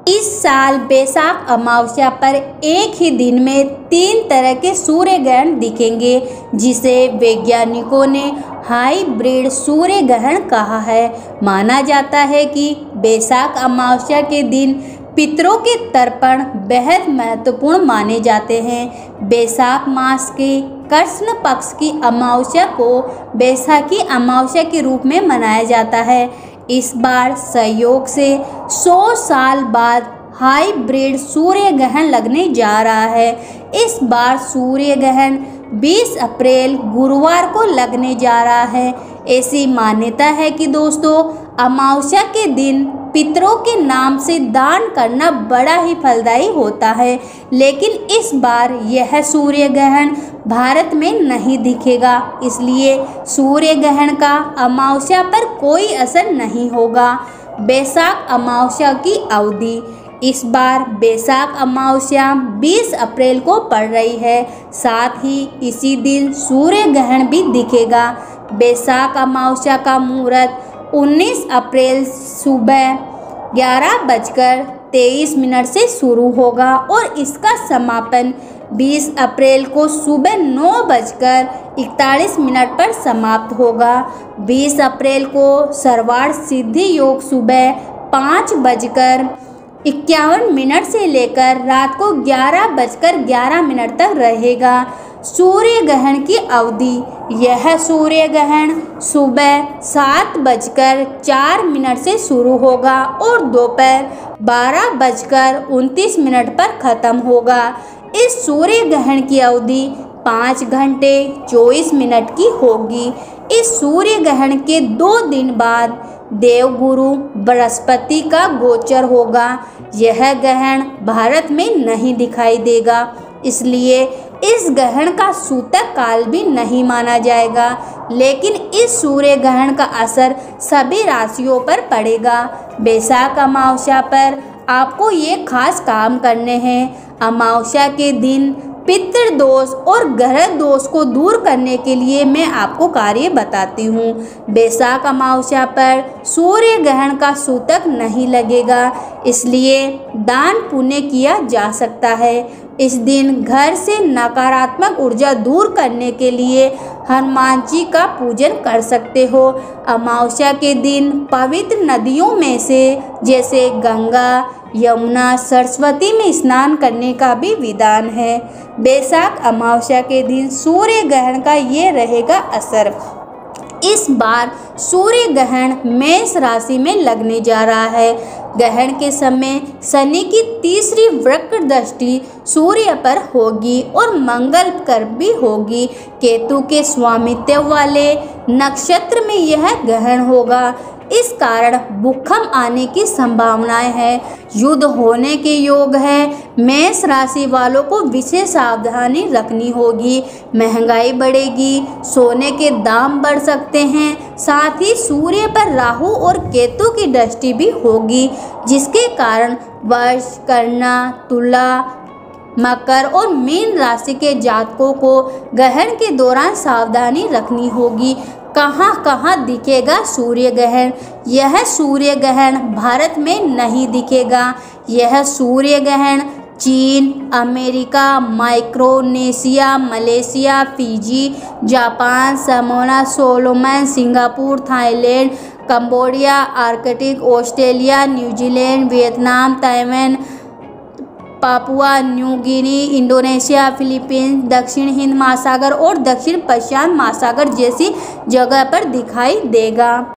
इस साल बैसाख अमावस्या पर एक ही दिन में 3 तरह के सूर्य ग्रहण दिखेंगे, जिसे वैज्ञानिकों ने हाइब्रिड सूर्य ग्रहण कहा है। माना जाता है कि बैसाख अमावस्या के दिन पितरों के तर्पण बेहद महत्वपूर्ण माने जाते हैं। बैसाख मास के कृष्ण पक्ष की अमावस्या को बैसाखी अमावस्या के रूप में मनाया जाता है। इस बार संयोग से 100 साल बाद हाइब्रिड सूर्य ग्रहण लगने जा रहा है। इस बार सूर्य ग्रहण 20 अप्रैल गुरुवार को लगने जा रहा है। ऐसी मान्यता है कि दोस्तों, अमावस्या के दिन पितरों के नाम से दान करना बड़ा ही फलदायी होता है। लेकिन इस बार यह सूर्य ग्रहण भारत में नहीं दिखेगा, इसलिए सूर्य ग्रहण का अमावस्या पर कोई असर नहीं होगा। बैसाख अमावस्या की अवधि इस बार बैसाख अमावस्या 20 अप्रैल को पड़ रही है। साथ ही इसी दिन सूर्य ग्रहण भी दिखेगा। बैसाख अमावस्या का मुहूर्त 19 अप्रैल सुबह 11:23 से शुरू होगा और इसका समापन 20 अप्रैल को सुबह 9:41 पर समाप्त होगा। 20 अप्रैल को सर्वार्थ सिद्धि योग सुबह 5:51 से लेकर रात को 11:11 तक रहेगा। सूर्य ग्रहण की अवधि यह सूर्य ग्रहण सुबह 7:04 से शुरू होगा और दोपहर 12:29 पर खत्म होगा। इस सूर्य ग्रहण की अवधि 5 घंटे 24 मिनट की होगी। इस सूर्य ग्रहण के 2 दिन बाद देवगुरु बृहस्पति का गोचर होगा। यह ग्रहण भारत में नहीं दिखाई देगा, इसलिए इस ग्रहण का सूतक काल भी नहीं माना जाएगा। लेकिन इस सूर्य ग्रहण का असर सभी राशियों पर पड़ेगा। बैसाख अमावस्या पर आपको ये खास काम करने हैं। अमावस्या के दिन पितृ दोष और ग्रह दोष को दूर करने के लिए मैं आपको कार्य बताती हूँ। बैसाख अमावस्या पर सूर्य ग्रहण का सूतक नहीं लगेगा, इसलिए दान पुण्य किया जा सकता है। इस दिन घर से नकारात्मक ऊर्जा दूर करने के लिए हनुमान जी का पूजन कर सकते हो। अमावस्या के दिन पवित्र नदियों में से जैसे गंगा, यमुना, सरस्वती में स्नान करने का भी विधान है। बैसाख अमावस्या के दिन सूर्य ग्रहण का ये रहेगा असर। इस बार सूर्य ग्रहण मेष राशि में लगने जा रहा है। ग्रहण के समय शनि की तीसरी वक्र दृष्टि सूर्य पर होगी और मंगल पर भी होगी। केतु के स्वामित्व वाले नक्षत्र में यह ग्रहण होगा। इस कारण भूकंप आने की संभावनाएं है। युद्ध होने के योग है। मेष राशि वालों को विशेष सावधानी रखनी होगी। महंगाई बढ़ेगी, सोने के दाम बढ़ सकते हैं। साथ ही सूर्य पर राहु और केतु की दृष्टि भी होगी, जिसके कारण वृष, कन्या, तुला, मकर और मीन राशि के जातकों को ग्रहण के दौरान सावधानी रखनी होगी। कहाँ कहाँ दिखेगा सूर्य ग्रहण? यह सूर्य ग्रहण भारत में नहीं दिखेगा। यह सूर्य ग्रहण चीन, America, Micronesia, Malaysia, Fiji, Japan, Samoa, Solomon, Singapore, Thailand, Cambodia, Arctic, Australia, New Zealand, Vietnam, Taiwan, Papua New Guinea, Indonesia, Philippines, दक्षिण हिंद महासागर और दक्षिण प्रशांत महासागर जैसी जगह पर दिखाई देगा।